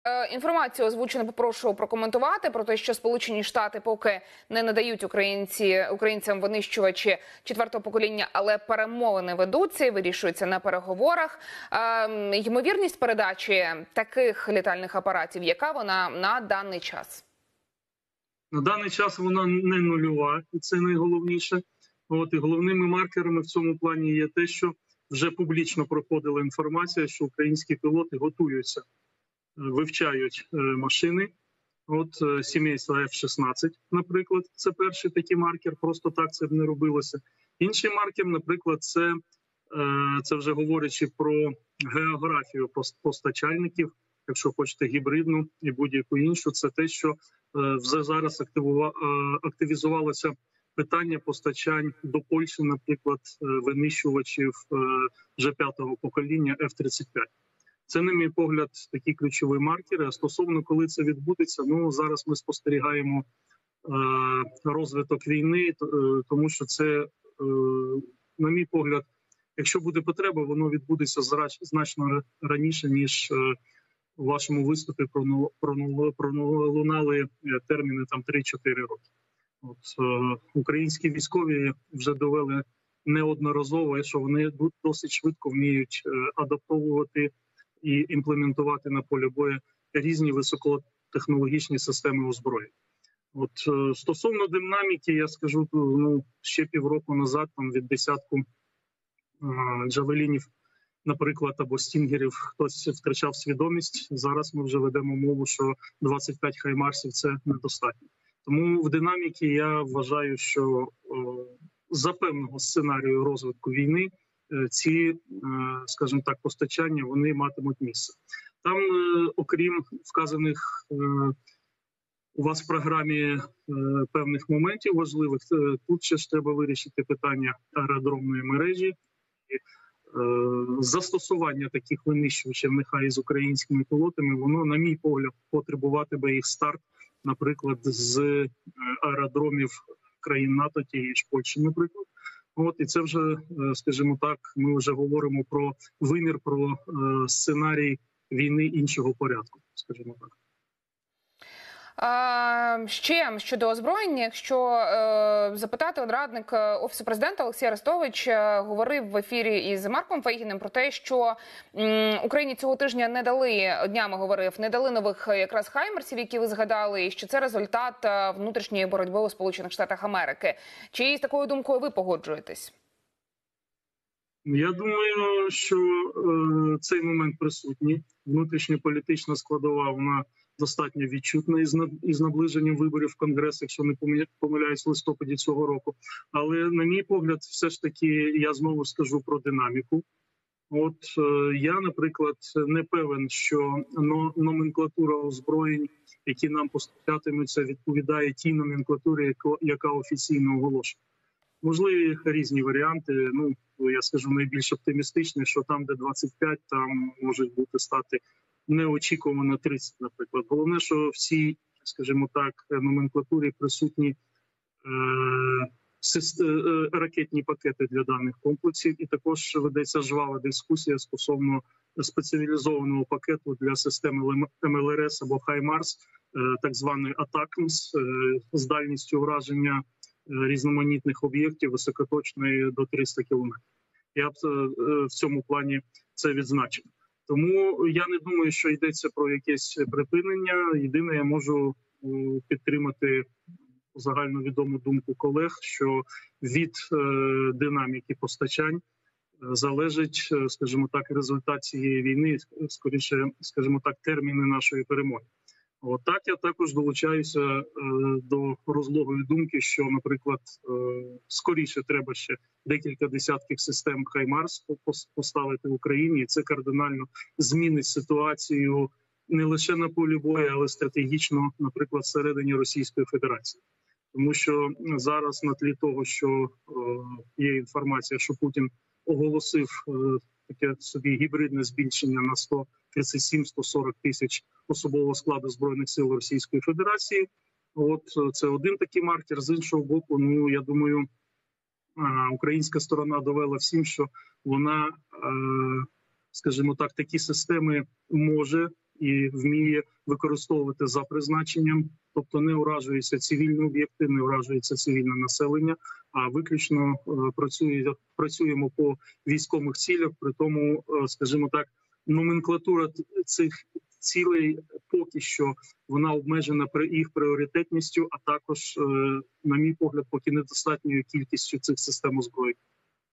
Інформацію озвучену попрошу прокоментувати про те, що Сполучені Штати поки не надають українцям винищувачі 4-го покоління, але перемовини ведуться і вирішуються на переговорах. Ймовірність передачі таких літальних апаратів, яка вона на даний час? На даний час вона не нульова, і це найголовніше. І головними маркерами в цьому плані є те, що вже публічно проходила інформація, що українські пілоти готуються, вивчають машини. Сімейства F-16, наприклад, це перший такий маркер, просто так це б не робилося. Інший маркер, наприклад, це вже говорячи про географію постачальників, якщо хочете гібридну і будь-яку іншу, це те, що вже зараз активізувалося питання постачань до Польщі, наприклад, винищувачів вже 5-го покоління F-35. Це, на мій погляд, такі ключові маркери. А стосовно, коли це відбудеться, зараз ми спостерігаємо розвиток війни, тому що це, на мій погляд, якщо буде потреба, воно відбудеться значно раніше, ніж у вашому виступі пролунали терміни 3-4 роки. Українські військові вже довели неодноразово, що вони досить швидко вміють адаптовувати і імплементувати на полі бою різні високотехнологічні системи озброєння. Стосовно динаміки, я скажу, ще півроку назад від десятку джавелінів, наприклад, або стінгерів хтось втрачав свідомість. Зараз ми вже ведемо мову, що 25 хаймарсів – це недостатньо. Тому в динаміці я вважаю, що за певного сценарію розвитку війни ці, скажімо так, постачання, вони матимуть місце. Там, окрім вказаних у вас в програмі певних моментів важливих, тут ще ж треба вирішити питання аеродромної мережі, застосування таких винищувачів, нехай з українськими пілотами, воно, на мій погляд, потребувати би їх старт, наприклад, з аеродромів країн НАТО, тієї ж Польщі, наприклад. І це вже, скажімо так, ми вже говоримо про вимір, про сценарій війни іншого порядку, скажімо так. Ще щодо озброєння, якщо запитати, радник Офісу президента Олексій Арестович говорив в ефірі із Марком Фейгіним про те, що Україні цього тижня не дали нових якраз хаймерсів, які ви згадали, і що це результат внутрішньої боротьби у Сполучених Штатах Америки. Чи з такою думкою ви погоджуєтесь? Я думаю, що цей момент присутній. Внутрішньополітична складова, вона достатньо відчутна із наближенням виборів в Конгрес, якщо не помиляюсь, в листопаді цього року. Але, на мій погляд, все ж таки, я знову скажу про динаміку. Я, наприклад, не певен, що номенклатура озброєнь, які нам постачатимуться, відповідає тій номенклатурі, яка офіційно оголошена. Можливі різні варіанти. Я скажу найбільш оптимістичний, що там, де 25, там можуть бути стати неочікувано 30, наприклад. Головне, що в цій, скажімо так, номенклатурі присутні ракетні пакети для даних комплексів, і також ведеться жвава дискусія стосовно спеціалізованого пакету для системи МЛРС або HIMARS, так званий ATACMS, з дальністю враження різноманітних об'єктів високоточної до 300 кілометрів. Я б в цьому плані це відзначив. Тому я не думаю, що йдеться про якесь припинення. Єдине, я можу підтримати загальновідому думку колег, що від динаміки постачань залежить, скажімо так, результат цієї війни, скоріше, скажімо так, терміни нашої перемоги. Так, я також долучаюся до розлогої думки, що, наприклад, скоріше треба ще декілька десятків систем HIMARS поставити в Україні, і це кардинально змінить ситуацію не лише на полі бою, але стратегічно, наприклад, всередині Російської Федерації. Тому що зараз на тлі того, що є інформація, що Путін оголосив таке собі гібридне збільшення на 137-140 тисяч особового складу Збройних сил Російської Федерації. Це один такий маркер. З іншого боку, я думаю, українська сторона довела всім, що вона, скажімо так, такі системи може і вміє використовувати за призначенням, тобто не уражуються цивільні об'єкти, не уражується цивільне населення, а виключно працюємо по військових цілях. При тому, скажімо так, номенклатура цих цілей поки що вона обмежена їх пріоритетністю, а також, на мій погляд, поки недостатньою кількістю цих систем озброєння.